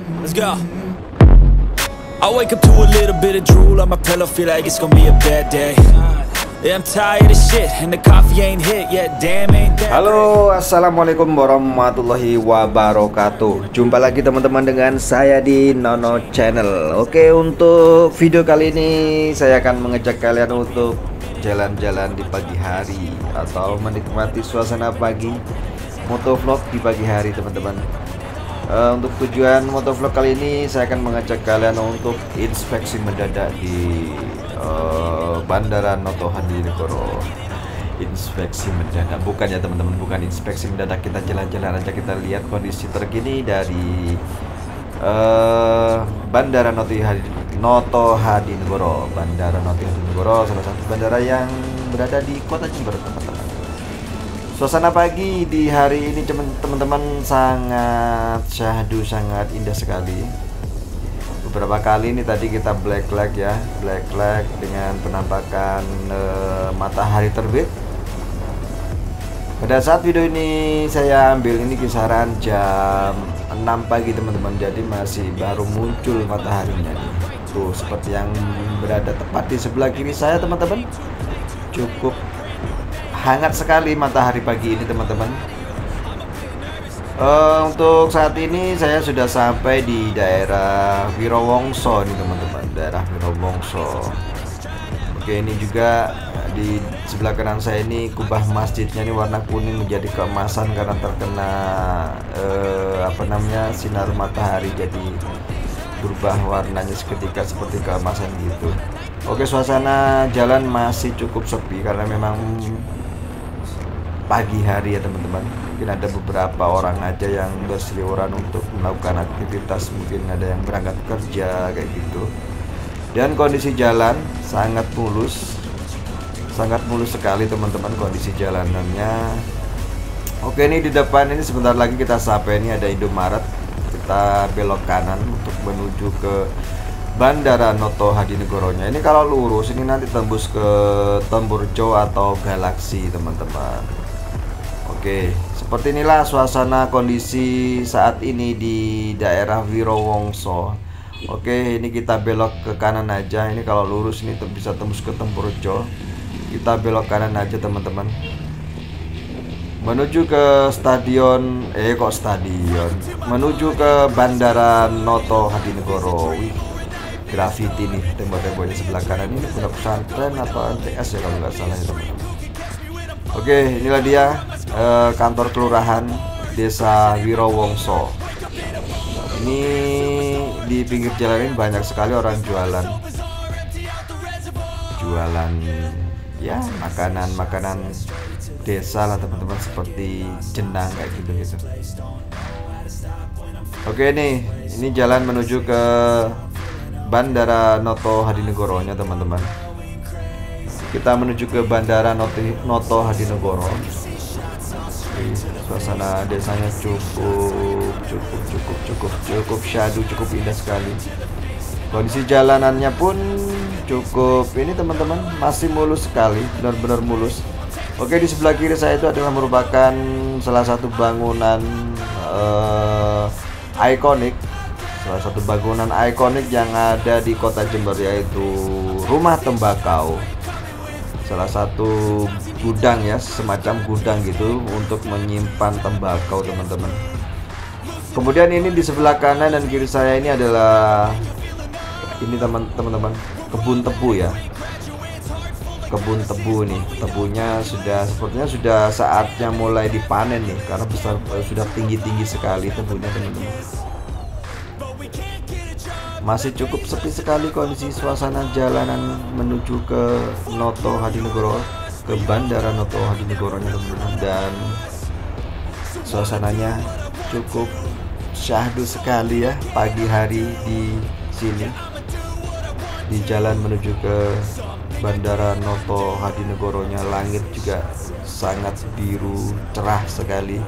Let's go. I wake up to a little bit of drool on my pillow, feel like it's gonna be a bad day. Yeah, I'm tired of shit and the coffee ain't hit yet. Damn, ain't that. Halo, assalamualaikum warahmatullahi wabarakatuh. Jumpa lagi teman-teman dengan saya di Nono Channel. Oke, untuk video kali ini saya akan mengajak kalian untuk jalan-jalan di pagi hari atau menikmati suasana pagi, motovlog di pagi hari teman-teman. Untuk tujuan motovlog kali ini saya akan mengajak kalian untuk inspeksi mendadak di Bandara Noto Hadinegoro. Inspeksi mendadak, bukan ya teman-teman, bukan inspeksi mendadak, kita jalan-jalan aja, kita lihat kondisi terkini dari Bandara Noto Hadinegoro. Bandara Noto Hadinegoro, salah satu bandara yang berada di Kota Jember, teman-teman. Suasana pagi di hari ini teman-teman sangat syahdu, sangat indah sekali. Beberapa kali ini tadi kita black flag ya, black flag dengan penampakan matahari terbit. Pada saat video ini saya ambil ini kisaran jam 6 pagi teman-teman, jadi masih baru muncul mataharinya. Tuh seperti yang berada tepat di sebelah kiri saya teman-teman. Cukup hangat sekali matahari pagi ini teman-teman. Untuk saat ini saya sudah sampai di daerah Wirowongso nih teman-teman, daerah Wirowongso. Oke, ini juga di sebelah kanan saya ini kubah masjidnya ini warna kuning menjadi keemasan karena terkena sinar matahari, jadi berubah warnanya seketika seperti keemasan gitu. Oke, suasana jalan masih cukup sepi karena memang pagi hari ya teman-teman. Mungkin ada beberapa orang aja yang berseliweran untuk melakukan aktivitas, mungkin ada yang berangkat kerja kayak gitu. Dan kondisi jalan sangat mulus sekali teman-teman kondisi jalanannya. Oke, ini di depan ini sebentar lagi kita sampai, ini ada Indomaret. Kita belok kanan untuk menuju ke Bandara Noto Hadinegoro-nya. Ini kalau lurus ini nanti tembus ke Temburjo atau Galaksi teman-teman. Oke, seperti inilah suasana kondisi saat ini di daerah Wirowongso. Oke, ini kita belok ke kanan aja. Ini kalau lurus ini bisa tembus ke Temburjo. Kita belok kanan aja teman-teman, menuju ke menuju ke Bandara Noto Hadinegoro. Wih, grafiti nih tembok-temboknya sebelah kanan ini, pondok pesantren atau MTS ya kalau nggak salah ya teman-teman. Oke, inilah dia kantor kelurahan Desa Wirowongso. Ini di pinggir jalan ini banyak sekali orang jualan ya makanan desa lah teman-teman, seperti jenang kayak gitu. Oke, ini jalan menuju ke Bandara Noto Hadinegoro-nya teman-teman. Kita menuju ke Bandara Noto Hadinegoro. Suasana desanya cukup syahdu, cukup indah sekali. Kondisi jalanannya pun cukup ini teman-teman, masih mulus sekali, benar-benar mulus. Oke, di sebelah kiri saya itu adalah merupakan salah satu bangunan ikonik, yang ada di Kota Jember, yaitu Rumah Tembakau. Salah satu gudang ya, semacam gudang gitu untuk menyimpan tembakau teman-teman. Kemudian ini di sebelah kanan dan kiri saya ini adalah ini teman-teman, kebun tebu ya. Kebun tebu nih, tebunya sepertinya sudah saatnya mulai dipanen nih, karena sudah tinggi-tinggi sekali tebunya teman-teman. Masih cukup sepi sekali kondisi suasana jalanan menuju ke Noto Hadinegoro, ke Bandara Noto Hadinegoro-nya teman-teman, dan suasananya cukup syahdu sekali ya pagi hari di sini. Di jalan menuju ke Bandara Noto Hadinegoro-nya, langit juga sangat biru cerah sekali.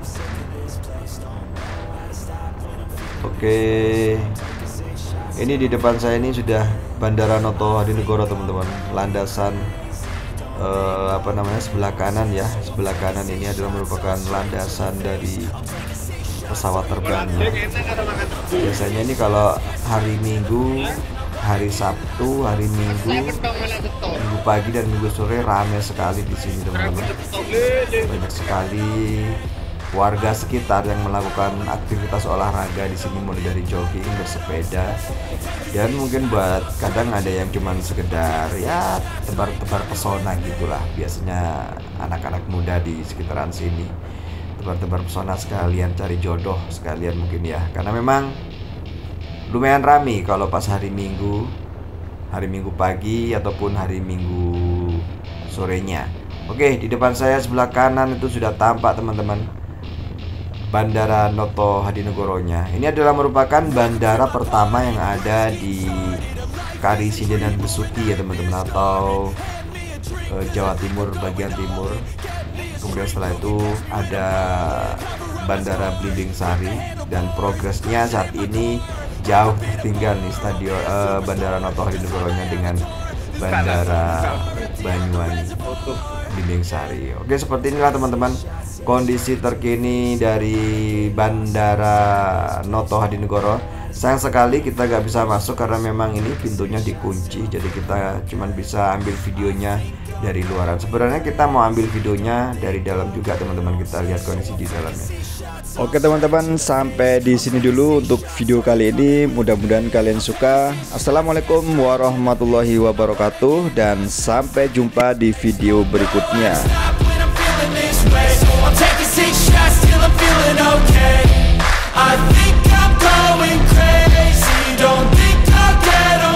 Oke, ini di depan saya ini sudah Bandara Noto Hadinegoro teman-teman. Landasan sebelah kanan ya, sebelah kanan ini adalah merupakan landasan dari pesawat terbangnya. Biasanya ini kalau hari Minggu, hari Sabtu, hari Minggu, Minggu pagi dan Minggu sore ramai sekali di sini teman-teman. Banyak sekali warga sekitar yang melakukan aktivitas olahraga di sini, mulai dari jogging, bersepeda, dan mungkin buat kadang ada yang cuman sekedar ya tebar-tebar pesona gitulah. Biasanya anak-anak muda di sekitaran sini tebar-tebar pesona sekalian cari jodoh sekalian mungkin ya, karena memang lumayan rame kalau pas hari Minggu pagi ataupun hari Minggu sorenya. Oke, di depan saya sebelah kanan itu sudah tampak teman-teman Bandara Noto Hadinegoronya. Ini adalah merupakan bandara pertama yang ada di Karisindenan Besuki ya teman-teman, atau Jawa Timur bagian timur. Kemudian setelah itu ada Bandara Blimbing Sari, dan progresnya saat ini jauh tertinggal nih stadion Bandara Noto Hadinegoronya dengan Bandara Banyuwangi Blimbing Sari. Oke, seperti inilah teman-teman kondisi terkini dari Bandara Noto Hadinegoro. Sayang sekali kita gak bisa masuk karena memang ini pintunya dikunci, jadi kita cuman bisa ambil videonya dari luaran. Sebenarnya kita mau ambil videonya dari dalam juga teman-teman, kita lihat kondisi di dalamnya. Oke teman-teman, sampai di sini dulu untuk video kali ini. Mudah-mudahan kalian suka. Assalamualaikum warahmatullahi wabarakatuh, dan sampai jumpa di video berikutnya. I'm taking 6 shots till I'm feeling okay. I think I'm going crazy. Don't think I'll get